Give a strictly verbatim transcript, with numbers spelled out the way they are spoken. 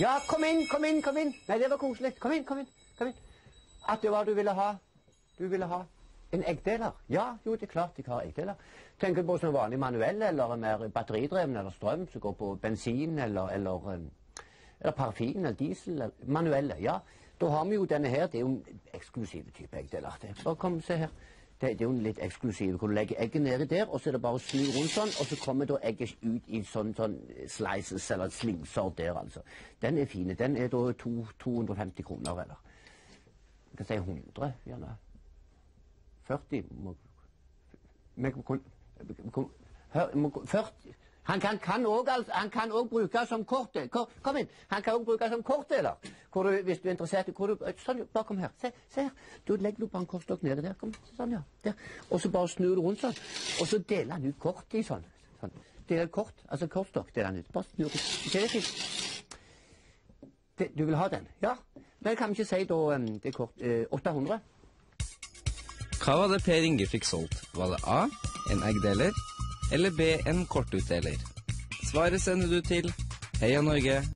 Ja, kom inn, kom inn, kom inn. Nei, det var koselig. Kom inn, kom inn, kom inn. At det var du ville ha. Du ville ha en eggdeler. Ja, jo, det er klart jeg har eggdeler. Tenker du på som vanlig manuell, eller mer batteridreven, eller strøm, som går på bensin, eller, eller, eller parafin, eller diesel, eller manuelle, ja. Da har vi jo denne her, det er jo en eksklusiv type eggdeler. Bare kom, se her. Det, det er jo en litt eksklusiv, hvor du legger egget nedi der, og så er det bare å snu rundt sånn, og så kommer da egget ut i sånn, sånn slices, eller slingser der, altså. Den er fine, den er da to, to hundre og femti kroner, eller. Jeg kan si hundre, gjerne. førti, må, hør, må, førti, han kan, kan også, altså, han kan også bruke som korte, kom, kom inn, han kan også bruke som kortdeler, hvor du, hvis du er interessert i, hvor du, sånn, bare kom her, se, se her, du legger bare en kortstokk nede der, kom, sånn, ja, der, og så bare snur du rundt sånn, og så deler han ut kort i sånn, sånn, deler kort, altså kortstokk deler han ut, bare snur ut, det er fint, det, du vil ha den, ja, men kan vi ikke si da, um, det er kort, uh, åtte hundre. Hva var det Per Inge fikk solgt? Var det A, en eggdeler, eller B, en kortutdeler? Svaret sender du til Heia Norge